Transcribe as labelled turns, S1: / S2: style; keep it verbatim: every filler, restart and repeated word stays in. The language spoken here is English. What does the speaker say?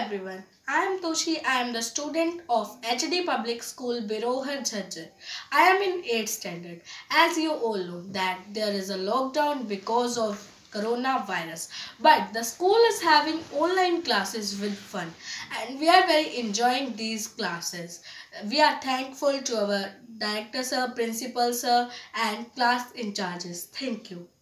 S1: everyone. I am Toshi. I am the student of H D Public School, Birohar, Jhajjar. I am in eighth standard. As you all know that there is a lockdown because of coronavirus. But the school is having online classes with fun and we are very enjoying these classes. We are thankful to our director sir, principal sir and class in charges. Thank you.